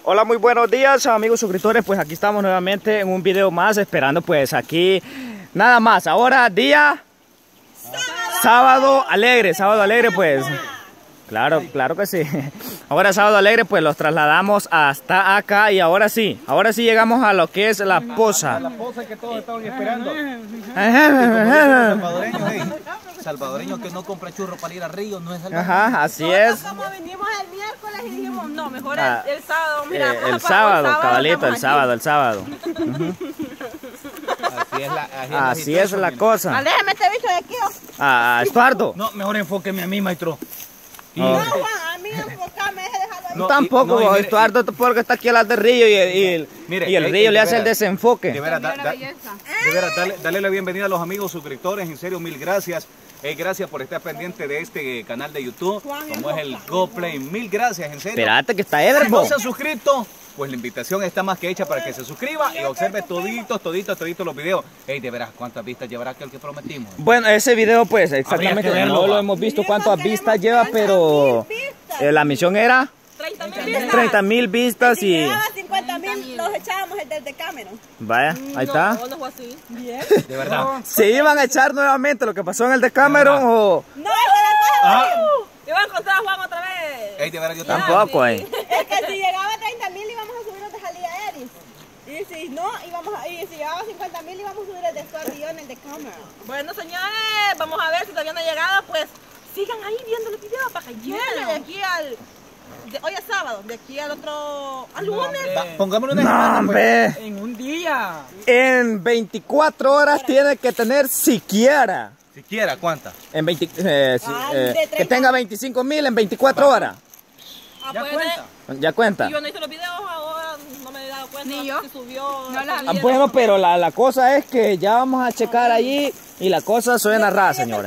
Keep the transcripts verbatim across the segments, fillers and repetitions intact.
Hola, muy buenos días amigos suscriptores, pues aquí estamos nuevamente en un video más, esperando pues aquí nada más, ahora día sábado, sábado alegre, sábado alegre pues, claro, claro que sí, ahora sábado alegre pues los trasladamos hasta acá y ahora sí, ahora sí llegamos a lo que es la poza. La poza que todos estaban esperando. Salvadoreño que no compra churro para ir al río, no es salvadoreño. Ajá, así es. Como venimos el miércoles y dijimos, no, mejor Ah, el, el sábado, mira, eh, vamos el a sábado, el cabalito, el estamos sábado, aquí. el sábado. Así es la, así es la, Así es la cosa. Aléjame este bicho de aquí. Oh. Ah, Estuardo. No, mejor enfóqueme a mí, maestro. Y, Oh. No, Juan, a mí enfocame, deje dejarlo ahí. No, Tampoco, y- no, y mire, Estuardo, porque está aquí al lado del río y, el- y el, Mire, y el eh, río eh, le de hace el veras, desenfoque. De veras, da- da- de veras, dale, dale la bienvenida a los amigos suscriptores, en serio, mil gracias. Eh, gracias por estar pendiente de este canal de YouTube, como es el GoPlay, mil gracias, en serio. Espérate que está Si Everbo. no se ha suscrito, pues la invitación está más que hecha para que se suscriba y observe toditos, toditos, toditos los videos. Ey, de veras, ¿cuántas vistas llevará aquel que prometimos? Bueno, ese video pues Habría exactamente que verlo, no lo va. hemos visto cuántas vistas lleva, pero eh, la misión era treinta mil vistas. treinta mil vistas Si y llegaba a cincuenta mil, los echábamos el del Decameron. vaya, ahí está. No, no fue así. Bien. De verdad. ¿Se iban a echar nuevamente lo que pasó en el Decameron o No, eso era Ah. todo. Iba a encontrar a Juan otra vez. Ey, de veras, yo también. tampoco ahí? Es que si llegaba a treinta mil íbamos a subir los de Jalía Eris. Y si no, íbamos a, y si llegaba a cincuenta mil íbamos a subir el de Estuardo y yo en el de cámara. Bueno, señores, vamos a ver si todavía no ha llegado, pues sigan ahí viendo el video para que llegue de aquí al... de- hoy es sábado, de aquí al otro... al lunes. Va, pongámosle una No, semana, pues. hombre. En un día. En veinticuatro horas tiene que tener siquiera Siquiera, ¿cuántas? en veinte, eh, si- Ah, eh, de que treinta. tenga veinticinco mil en veinticuatro horas. Ah, ¿Ya pues, cuenta? ¿Ya cuenta? Yo no hice los videos ahora, no me he dado cuenta. Ni yo. Si subió... No la vi. Ah, bueno, pero la, la cosa es que ya vamos a checar allí y la cosa suena rara, señores.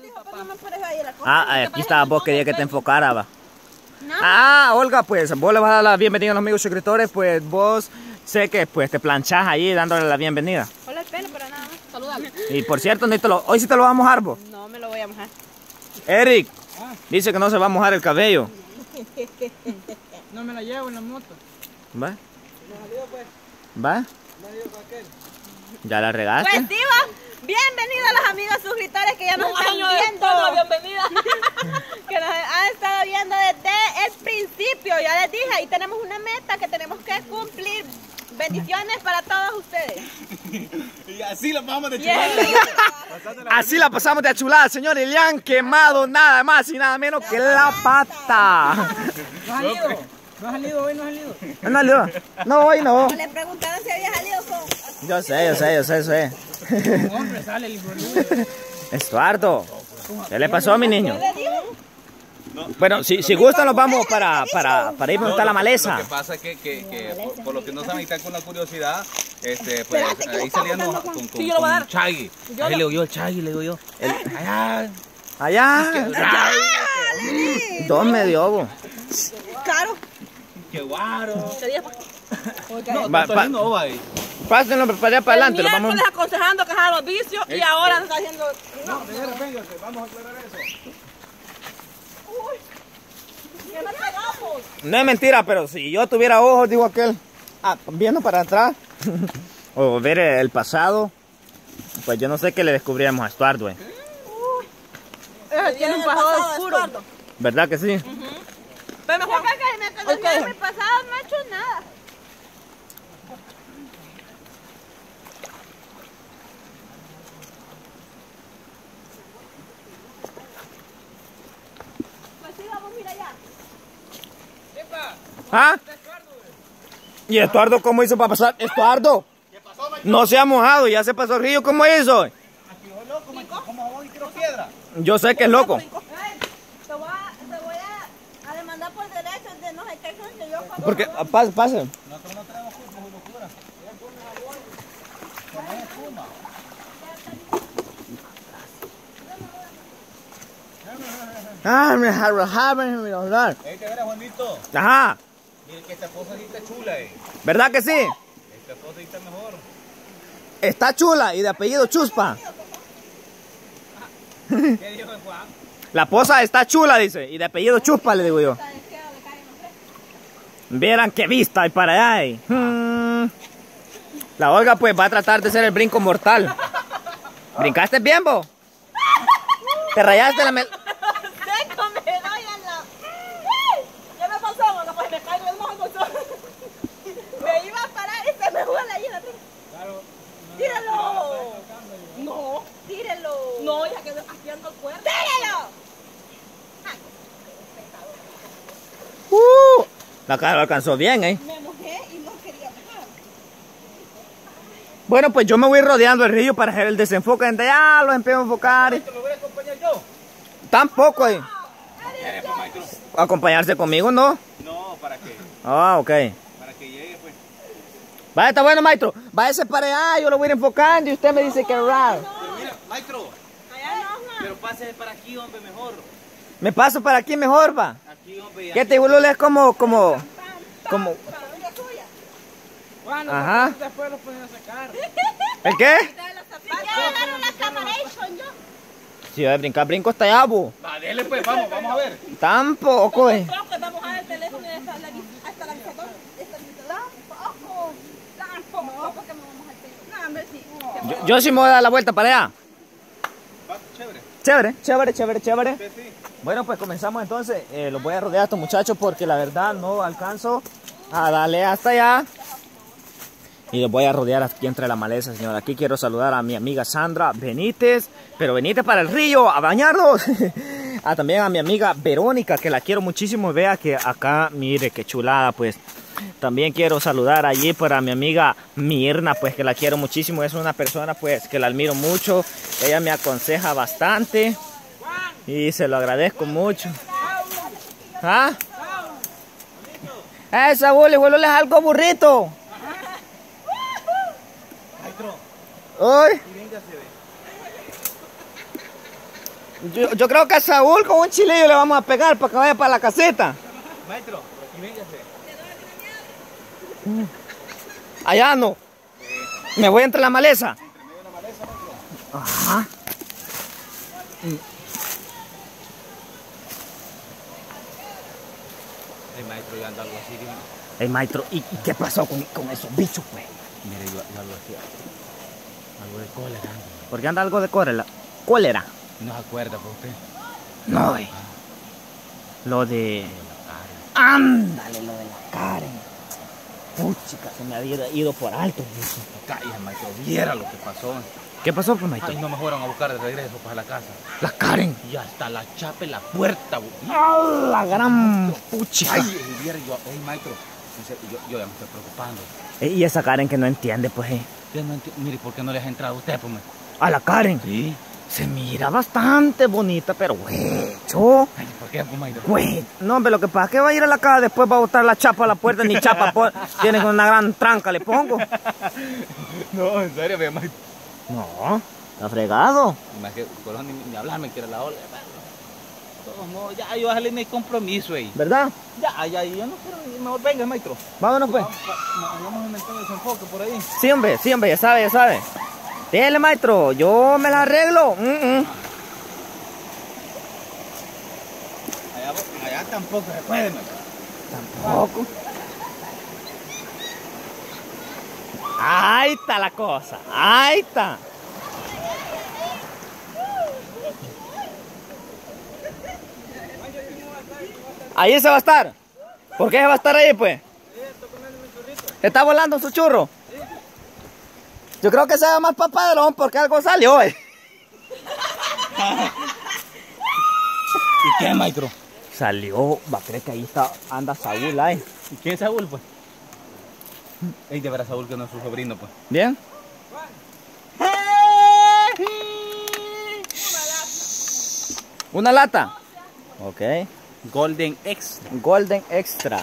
Ah, aquí está vos, quería que te enfocara, va. Ah, Olga, pues vos le vas a dar la bienvenida a los amigos suscriptores, pues vos sé que pues te planchás ahí dándole la bienvenida. Hola el pelo, pero nada más. Saludable. Y por cierto, no te lo- hoy sí te lo vamos a mojar vos. No me lo voy a mojar. Eric, dice que no se va a mojar el cabello. No me la llevo en la moto. ¿Va? ¿Va? ¿Ya la regaste? Pues sí, va. Bienvenidos a los amigos suscriptores que ya nos están viendo. bienvenida. Que nos han estado viendo desde el principio. Ya les dije, ahí tenemos una meta que tenemos que cumplir. Bendiciones para todos ustedes. Y así lo vamos de Bien. Así la pasamos de chulada, señores. Le han quemado nada más y nada menos que la pata. ¿No has salido? ¿No has salido hoy? ¿No has salido? No, no, no, hoy no. Le preguntaron si había salido con... Yo sé, yo sé, yo sé, yo sé. Un hombre sale el hijo de... Estuardo, ¿qué le pasó a mi niño? ¿Le digo? Bueno, si, si gustan nos vamos para, para, para ir donde está la Lo maleza. que pasa es que, que, que por, por lo que no saben, están con la curiosidad, este, pues ahí salíamos con, con, Sí, yo lo voy a con dar. Chagui. Ahí le digo yo, el Chagui, le digo yo. Allá. Allá, dos me dio, bo. Claro. Qué guaro. Sería No, Va, está pa- lindo, va ahí. Pásenlo para allá para adelante, lo vamos. miércoles aconsejando que hagan los vicios y ahora está haciendo... No, de veras, véngase, vamos a aclarar eso. ¿Qué nos pegamos? No es mentira, pero si yo tuviera ojos, digo aquel, ah, viendo para atrás, o ver el pasado, pues yo no sé qué le descubríamos a Estuardo, eh. Tiene un pasado oscuro. ¿Verdad que sí? Pero Juan, en el pasado no ha hecho nada. Pues sí, vamos, mira allá. ¿Ah? ¿Y Estuardo cómo hizo para pasar? Estuardo, no se ha mojado, ya se pasó el río, ¿cómo hizo? ¿Cómo voy? Quiero piedra. Yo sé que es loco. Te voy a, te voy a, a demandar por derechos de no sé qué son que yo favor. Porque, ah, pase, pase. Nosotros no tenemos culpa, es locura. Ah, me jarrajaban, me hablar. Ey, de veras, Juanito. Ajá, Mire que esta cosa sí está chula, eh. ¿verdad que sí? Esta cosa sí está mejor. Está chula y de apellido Chuspa. ¿Qué dijo el Juan? La posa está chula, dice, y de apellido Chuspa, le digo yo. Vieran qué vista hay para allá. Eh. Hmm. La Olga pues va a tratar de hacer el brinco mortal. ¿Brincaste bien, vos? ¿Te rayaste la mel... Seco, me doy a la... Ya me pasó, bueno, pues me caigo el mojo. Me iba a parar y se me fue la llena. ¡Tíralo! No, tírelo. No, ya quedó aquí ando el cuerpo. ¡Tíralo! Uh, la cara lo alcanzó bien, ¿eh? Me mojé y no quería bajar. Bueno, pues yo me voy rodeando el río para hacer el desenfoque. Desde allá los empiezo a enfocar. ¿Te lo voy a acompañar yo? Tampoco, ¿eh? ¿Quieres, pues, maestro? ¿Acompañarse conmigo, no? No, ¿para qué? Ah, ok. Para que llegue, pues. Vaya, está bueno, maestro. Váyase para allá, yo lo voy a ir enfocando y usted me dice que raro. Pero mira, maestro, Allá no, ma. pero pase para aquí, hombre, mejor. Me paso para aquí mejor, va. Aquí, hombre, ya. ¿Qué te digo, es como, como, como... Para la tuya. Bueno, Ajá. pues, después los pueden sacar. ¿El qué? Dale los zapatos. Quiero dar una camaration yo. Si voy a brincar, brinco hasta allá, bu. Va, dele, pues, vamos, vamos a ver. Tampoco, eh. Tampoco, vamos a ver el teléfono y hasta la hasta la visitador. Tampoco. Tampoco, porque me vamos al teléfono. No, hombre, sí. Yo, yo sí me voy a dar la vuelta para allá. Va, chévere. Chévere, chévere, chévere, chévere. Sí, sí. Bueno, pues comenzamos entonces. Eh, los voy a rodear a estos muchachos porque la verdad no alcanzo a darle hasta allá. Y los voy a rodear aquí entre la maleza, señor. Aquí quiero saludar a mi amiga Sandra Benítez. Pero Benítez para el río, a bañarnos. Ah, también a mi amiga Verónica, que la quiero muchísimo. Vea que acá, mire qué chulada, pues. También quiero saludar allí para mi amiga Mirna, pues que la quiero muchísimo. Es una persona, pues, que la admiro mucho. Ella me aconseja bastante. Y se lo agradezco mucho. ¿Ah? ¡Eh, Saúl, igual es algo burrito! Maestro, ¡Uy! y véngase, ve. Yo, yo creo que a Saúl con un chilillo le vamos a pegar para que vaya para la caseta. Maestro, y véngase. Allá no. Me voy entre la maleza. Entre medio de la maleza, maestro. Ajá. El maestro ya anda algo así, dime. El maestro, ¿y, y qué pasó con, con esos bichos, pues? Mire, yo, yo algo así. Algo de cólera. ¿Por qué anda algo de cólera? ¿Cólera? No se acuerda, pues usted. No, eh. Lo de... Ándale, lo de la Karen. Puchica, se me había ido por alto. Eso. Cállate, maestro, viera lo que pasó. ¿Qué pasó, pues, maestro? Ay, no me fueron a buscar de regreso pues, a la casa. La Karen. Y hasta la chapa en la puerta, güey. ¡Ah, la gran puchica! Ay, y viera yo, hey, maestro, en serio, yo, yo ya me estoy preocupando. Eh, y esa Karen que no entiende, pues, eh. Yo no enti- Mire, ¿por qué no le has entrado a usted, pues? maestro? A la Karen. Sí. Se mira bastante bonita, pero huecho. Ay, ¿por qué, pues, maestro? Güey, no, hombre, lo que pasa es que va a ir a la casa, después va a botar la chapa a la puerta, ni chapa, por... tiene una gran tranca, le pongo. No, en serio, ve, maestro. No, está fregado. Más que colón ni, ni hablarme que era la ola. De todos modos, ya yo bájale mi compromiso ahí. ¿Verdad? Ya, ya, yo no quiero ir. Mejor venga, maestro. Vámonos, pues. Vamos a inventar ese enfoque por ahí. Sí, hombre, sí, hombre, ya sabe, ya sabe. Dile, maestro, yo me la arreglo. Mm -mm. Allá, allá tampoco se puede, maestro. Tampoco. Ahí está la cosa, ahí está. Ahí se va a estar. ¿Por qué se va a estar ahí, pues? ¿Está volando su churro? Yo creo que se va más papadrón porque algo salió, eh. ¿Y qué, maestro? Salió, va a creer que ahí está, anda Saúl ahí. ¿Y quién es Saúl, pues? Ey, de veras Saúl que no es su sobrino, pues. ¿Bien? ¿Una lata? Ok. Golden X. Golden Extra.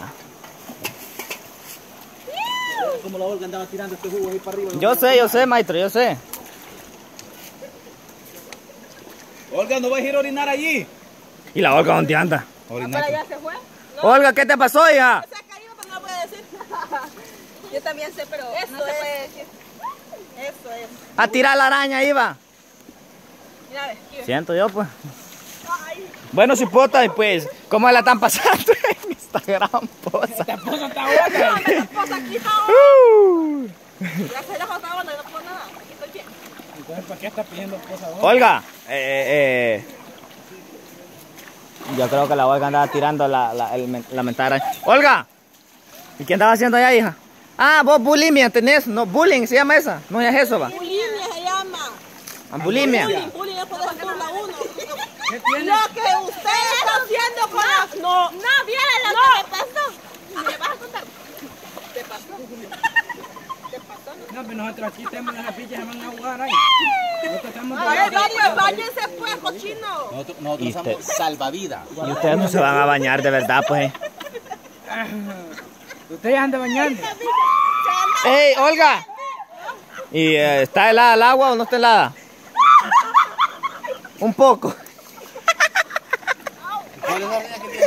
Como la Olga andaba tirando este jugo ahí para arriba. Yo sé, yo sé, maestro, yo sé. Olga, no vas a ir a orinar allí. ¿Y la Olga dónde anda? Orinar. ¿Para allá se fue? Olga, ¿qué te pasó, hija? Se ha caído, pero no lo puede decir. Yo también sé, pero eso no se puede decir. Eso es. A tirar la araña, iba. Mira, ve, aquí ve. Siento yo, pues. Bueno, cipota, y pues, ¿cómo la están pasando en esta gran poza? Esta esposa está otra otra. Uh. Ya se dejó otra onda, no puedo nada. Aquí estoy bien. Entonces, ¿para qué está pidiendo cosas? Olga, eh, eh, yo creo que la Olga andaba tirando la, la, el, la mentada. Olga, ¿y qué andaba haciendo allá, hija? Ah, vos bulimia tenés, no, bullying se llama esa, no es eso, va. Bulimia se llama. Ah, bulimia. Bullying, bullying es por ejemplo la uno. Lo que usted está haciendo con las... No, no, viera lo que me pasó. ¿Me vas a contar? ¿Te pasó? No, pero nosotros aquí tenemos las pillas, se van a jugar ahí. Nosotros estamos de... Ay, pues váyanse pues, cochino. Nosotros, nosotros somos salvavidas. Y ustedes no se van a bañar de verdad, pues. Ustedes andan bañando. ¡Ey, Olga! ¿Y eh, está helada el agua o no está helada? Un poco. ¿Cuál es la línea que tiene?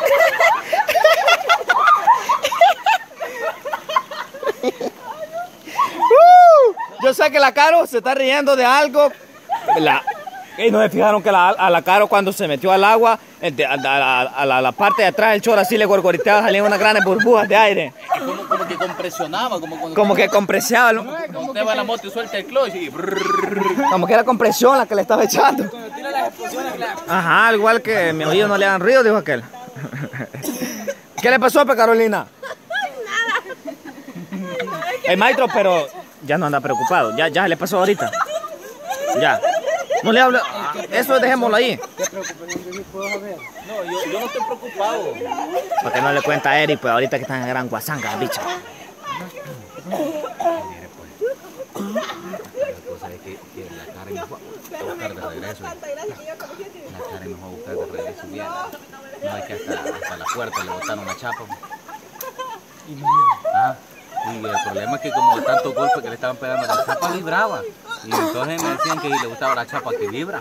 Uh, yo sé que la Caro se está riendo de algo. La, y no se fijaron que la, a la Caro cuando se metió al agua, de, a, a, a, la, a la parte de atrás del chorro así le gorgoriteaba, salían unas grandes burbujas de aire. Como, como que compresionaba, como cuando Como que compresionaba, ¿no? cuando usted va a la moto y suelta el clutch y brrr. Como que era compresión la que le estaba echando. Cuando tira las explosiones, la... Ajá, al igual que mi oído no le hagan ruido, dijo aquel. ¿Qué le pasó, pe Carolina? El maestro, pero ya no anda preocupado. Ya, ya le pasó ahorita. Ya. No le hablo. Eso dejémoslo ahí. No, yo, yo no estoy preocupado. Para que no le cuenta a Eric, pues ahorita que están en gran guasanga, bicho. Es que, que la Karen me fue a buscar de regreso. La Karen me fue a buscar de regreso bien. No, es que hasta, hasta la puerta le botaron la chapa. Ah, y el problema es que como tantos golpes que le estaban pegando, la chapa vibraba. Y entonces me decían que le gustaba la chapa que vibra.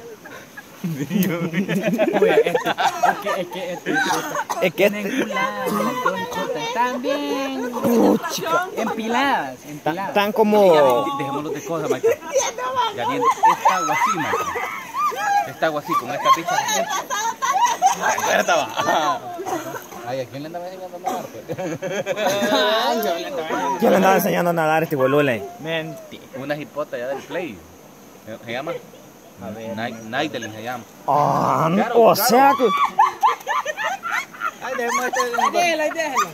Oye, este, es que, es que, este, Es que tienen culadas, las dos chotas, están bien empiladas, empiladas. están como... Dejémoslo de cosas, maestro. Ya viene esta agua así, maestro. Esta agua así, con esta picha. Ay, ya estaba. Ay, ¿a quién le andaba enseñando a nadar? Yo le andaba enseñando a nadar este bolule. Menti. Una hipota ya del play. ¿Se llama? A ver. Nightling se llama. Ah, o sea que... Ay, déjame este... Déjela, déjela.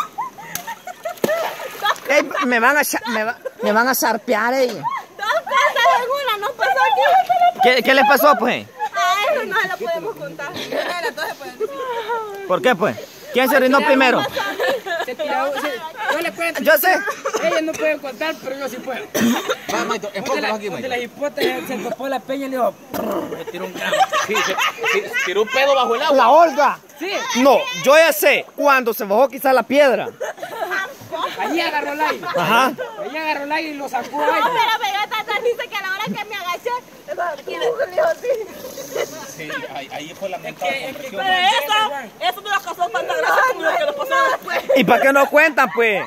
Ey, me van a cha- me, va- me van a zarpear, ey. Dos cosas en una, nos pasó aquí. ¿Qué, ¿Qué les pasó, pues? A eso no se lo podemos contar. Entonces pueden decir. ¿Por qué, pues? ¿Quién se orinó primero? Se tiró, se- yo le cuento. Yo sé. Ellos no pueden contar, pero yo sí puedo. Va, maestro, enfócalo aquí, Donde maestro. la hipótesis se topó la peña y le dijo, me tiró un gramo. Sí, se, sí, tiró un pedo bajo el agua. La Olga. Sí, No, yo ya sé. Cuando se bajó quizás la piedra. allí agarró el aire. Ajá. Allí agarró el aire y lo sacó ahí. Pero me da tanta risa que a la hora que me agaché, aquí le dijo así. Sí, ahí, ahí fue lamentable. Es que- es que- Pero eso, eso no nos causó tanta gracia como lo que nos pasó después. ¿Y para qué no cuentan, pues?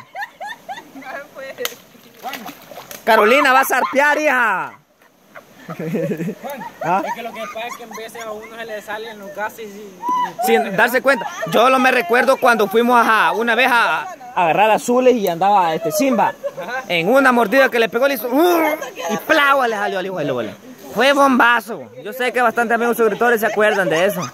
Carolina va a zarpear, hija. Juan, ¿Ah? es que lo que pasa es que en veces a uno se le salen los gases y... Sin darse cuenta. Yo lo me recuerdo cuando fuimos a, una vez a, a agarrar azules y andaba este Simba. En una mordida que le pegó, le hizo... Y plau, le salió al hijo del bola. Fue bombazo. Yo sé que bastantes amigos suscriptores se acuerdan de eso.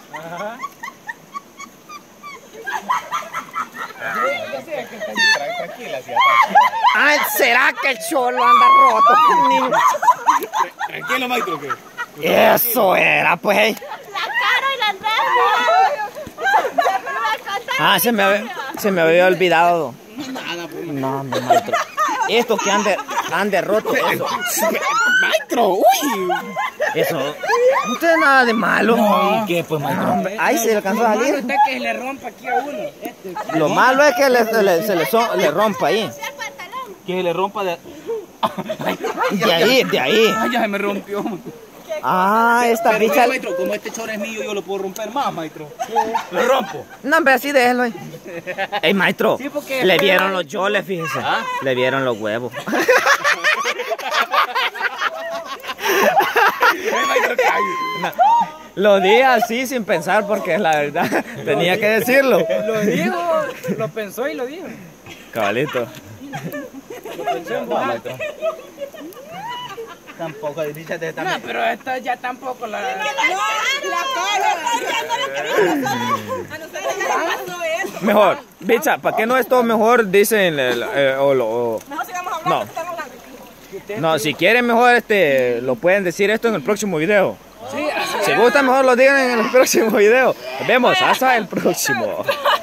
Tranquila, sí, Ay, ¿será que el cholo anda roto? tranquilo, maestro. Que... Eso era, pues. La Caro y la Andrea. Ah, se me, había- se me había olvidado. Nada, pues. No, mi maestro. Estos que han de, han de roto, eso. Maestro, uy. Eso. No tiene nada de malo. ¿Y qué, pues, No, maestro? hombre, ahí se le alcanzó a Lo malo salir. está que se le rompa aquí a uno. Este, Lo malo es que le, se le, se le, so- le rompa ahí. Que se le rompa de... De ahí, de ahí. Ay, ya se me rompió. Ah, esta Pero, bicha. maestro, como este choro es mío, yo lo puedo romper más, maestro. Lo rompo. No, hombre, así déjelo ahí. Ey, maestro. Sí, porque Le después- vieron los yoles, fíjese. ¿Ah? Le vieron los huevos. Ay, maestro, cállate. Lo di así sin pensar porque la verdad tenía que decirlo. Lo dijo, lo pensó y lo dijo. Cabalito. Lo pensó en voz alta. Tampoco, dice de No, pero esta ya tampoco la... La cara. A nosotros ya nos pasó eso. Mejor, Bicha, ¿para qué no es todo mejor? Dicen el, eh, o lo... o- Mejor sigamos hablando, No. que estamos hablando. No, si quieren mejor este, lo pueden decir esto en el próximo video. Sí, así Si gustan mejor lo digan en el próximo video. Nos vemos, hasta el próximo.